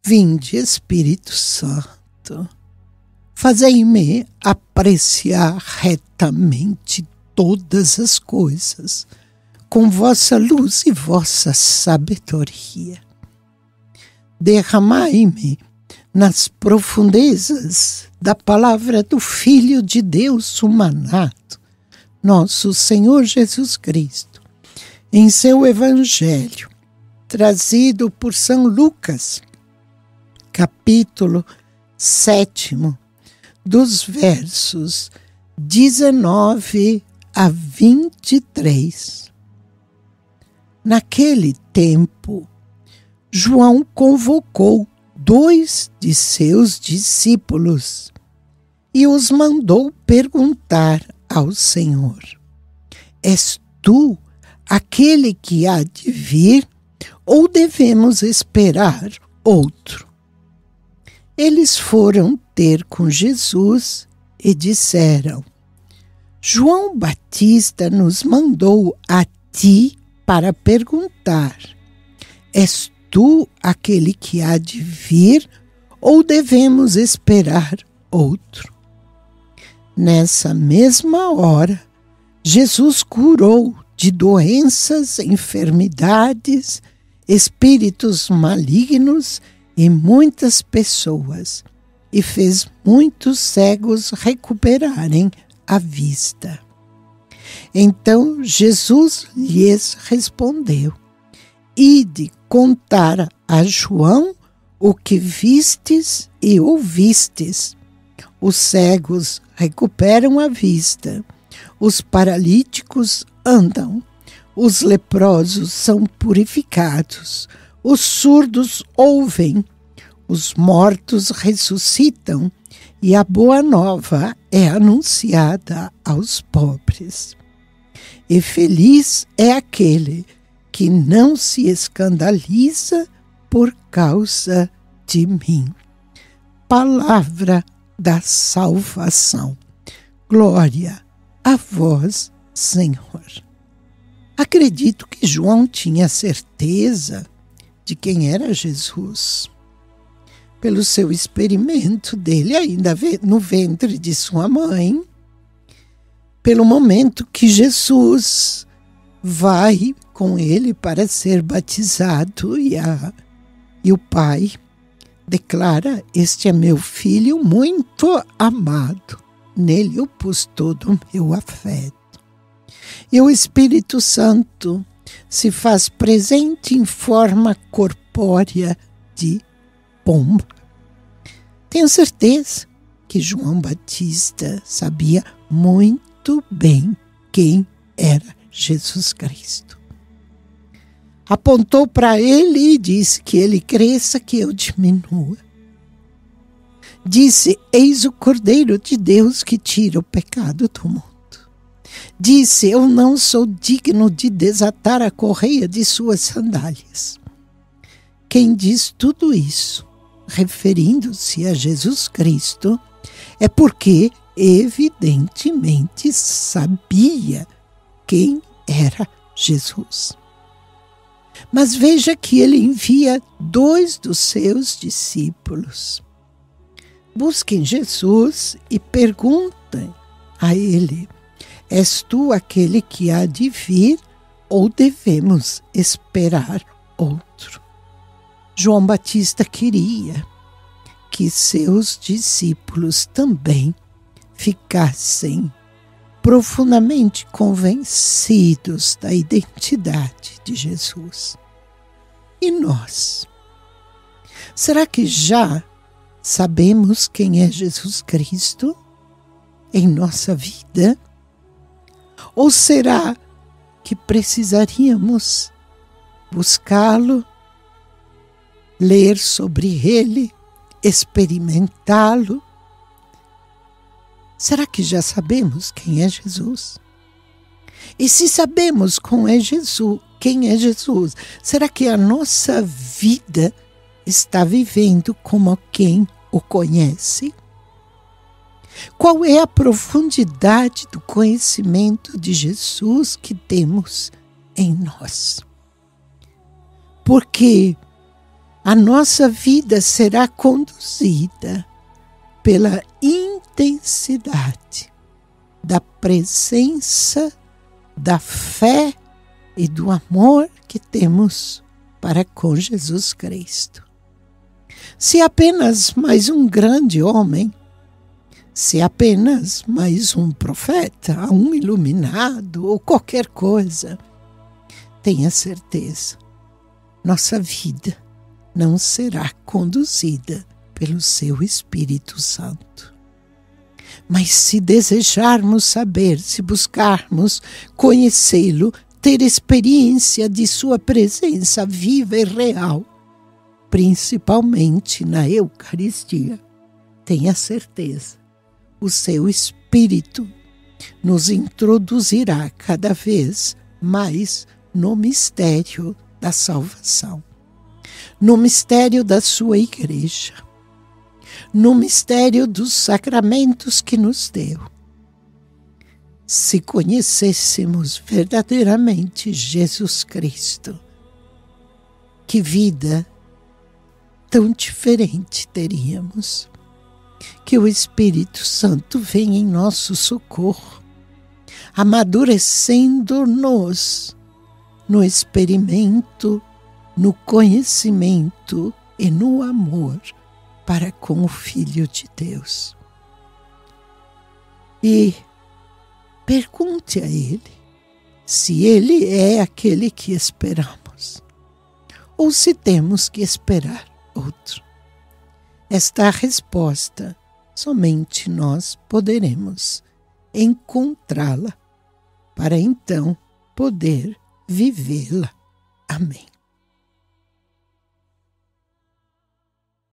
Vinde, Espírito Santo, fazei-me apreciar retamente todas as coisas, com vossa luz e vossa sabedoria. Derramai-me nas profundezas da palavra do Filho de Deus humanado, nosso Senhor Jesus Cristo, em seu Evangelho, trazido por São Lucas, capítulo 7, dos versos 19 a 23. Naquele tempo, João convocou 2 de seus discípulos e os mandou perguntar ao Senhor: És tu aquele que há de vir, ou devemos esperar outro? Eles foram ter com Jesus e disseram: João Batista nos mandou a ti para perguntar: És tu aquele que há de vir, ou devemos esperar outro? Nessa mesma hora, Jesus curou de doenças, enfermidades, espíritos malignos e muitas pessoas, e fez muitos cegos recuperarem a vista. Então Jesus lhes respondeu: Ide contar a João o que vistes e ouvistes. Os cegos recuperam a vista, os paralíticos andam, os leprosos são purificados, os surdos ouvem, os mortos ressuscitam e a boa nova é anunciada aos pobres. E feliz é aquele que não se escandaliza por causa de mim. Palavra da salvação. Glória a vós, Senhor. Acredito que João tinha certeza de quem era Jesus, pelo seu experimento dele ainda no ventre de sua mãe, pelo momento que Jesus vai com ele para ser batizado e o pai declara: Este é meu filho muito amado, nele eu pus todo o meu afeto. E o Espírito Santo se faz presente em forma corpórea de pomba. Tenho certeza que João Batista sabia muito bem quem era Jesus Cristo. Apontou para ele e disse que ele cresça, que eu diminua. Disse: Eis o Cordeiro de Deus que tira o pecado do mundo. Disse: Eu não sou digno de desatar a correia de suas sandálias. Quem diz tudo isso, referindo-se a Jesus Cristo, é porque evidentemente sabia quem era Jesus. Mas veja que ele envia 2 dos seus discípulos. Busquem Jesus e perguntem a ele: És tu aquele que há de vir, ou devemos esperar outro? João Batista queria que seus discípulos também ficassem profundamente convencidos da identidade de Jesus. E nós? Será que já sabemos quem é Jesus Cristo em nossa vida? Ou será que precisaríamos buscá-lo, ler sobre ele, experimentá-lo? Será que já sabemos quem é Jesus? E se sabemos quem é Jesus, será que a nossa vida está vivendo como quem o conhece? Qual é a profundidade do conhecimento de Jesus que temos em nós? Porque A nossa vida será conduzida pela intensidade da presença, da fé e do amor que temos para com Jesus Cristo. Se apenas mais um grande homem, se apenas mais um profeta, um iluminado ou qualquer coisa, tenha certeza, nossa vida não será conduzida pelo seu Espírito Santo. Mas se desejarmos saber, se buscarmos conhecê-lo, ter experiência de sua presença viva e real, principalmente na Eucaristia, tenha certeza, o seu Espírito nos introduzirá cada vez mais no mistério da salvação, no mistério da sua igreja, no mistério dos sacramentos que nos deu. Se conhecêssemos verdadeiramente Jesus Cristo, que vida tão diferente teríamos. Que o Espírito Santo venha em nosso socorro, amadurecendo-nos no experimento, no conhecimento e no amor para com o Filho de Deus. E pergunte a Ele se Ele é aquele que esperamos ou se temos que esperar outro. Esta resposta somente nós poderemos encontrá-la para então poder vivê-la. Amém.